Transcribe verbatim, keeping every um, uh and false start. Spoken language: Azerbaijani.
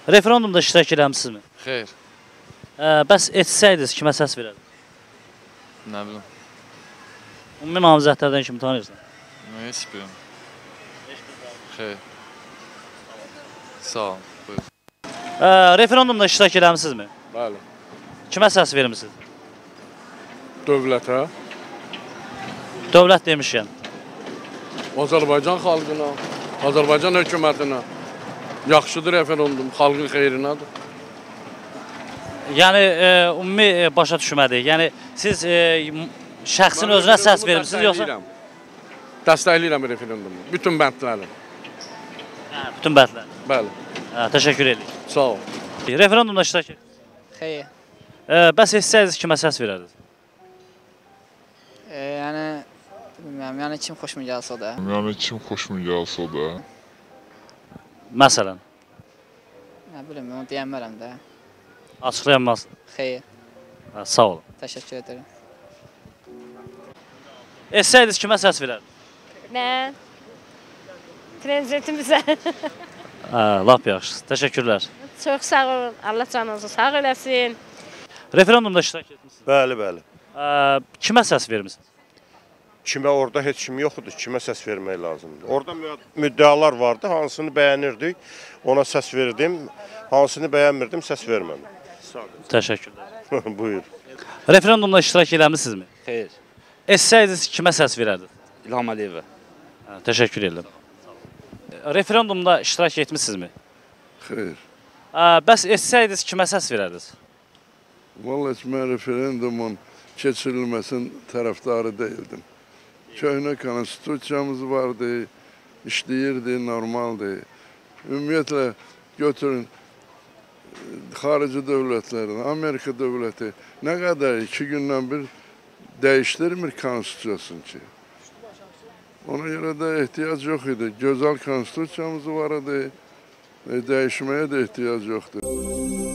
Referendumda iştirak eləmisinizmi? Xeyr. Bəs etsəydiniz kimə səs verərdiniz? Nə bilim. Ümumi namizədlərdən kimi tanıyırsan? Heç bilmirəm. Xeyr. Sağ olun. Buyur. Referendumda iştirak eləmisinizmi? Bəli. Kimə səs vermisiniz? Dövlətə, Dövlət demişkən. Azərbaycan xalqına, Azərbaycan hökumətinə yaxşıdır referendum, xalqın xeyrinədir. Yəni e, ümumi e, başa düşmədik. Yəni siz e, şəxsin özünə səs vermisiniz yoxsa? Dəstəkləyirəm referendumu. Bütün bəndləri. Hə, bütün bəndlər. Bəli. Hə, təşəkkür edirik. Sağ ol. Referendumda iştirak edirsiniz? Xeyr. E, bəs etsəydiniz kimə səs verərdiniz? E, yəni bilmirəm, yəni kim xoşuma gəlsə o da. Yəni kim xoşuma gəlsə o da. Məsələn, Nə bilim, onu deyəmərəm də. açıqlayamazsınız. Xeyr. Hə, sağ olun. Təşəkkür edirəm. Etsəydiniz kimə səs verərdiniz? Mən prezidentimizə Hə, lap yaxşı. Təşəkkürlər. çox sağ olun. Allah canınızı sağ eləsin. Referendumda iştirak etmisiniz. Bəli, bəli. Ə, kimə səs vermisiniz? Kimə orada heç kim yoxdur, kimə səs vermək lazımdır. Orada müddəalar vardı, hansını bəyənirdik, ona səs verdim, hansını bəyənmirdim, səs vermədim. Təşəkkürlər. Buyur. Referendumda iştirak eləmisinizmi? Xeyr. Etsəydiniz kimə səs verərdiniz? İlham Əliyevə. Hə, təşəkkür edirəm. Referendumda iştirak etmisinizmi? Xeyr. Ə, bəs etsəydiniz kimə səs verərdiniz? Vallahi mən referendumun keçirilməsinin tərəfdarı deyildim. Köhnə konstitusiyamız vardı, işləyirdi, normaldır. Ümumiyyətlə götürün, xarici dövlətlərdən, Amerika dövləti nə qədər iki gündən bir dəyişdirmir konstitusiyasını ki. Ona görə də ehtiyac yox idi. Gözəl konstitusiyamız var idi, dəyişməyə də ehtiyac yoxdur.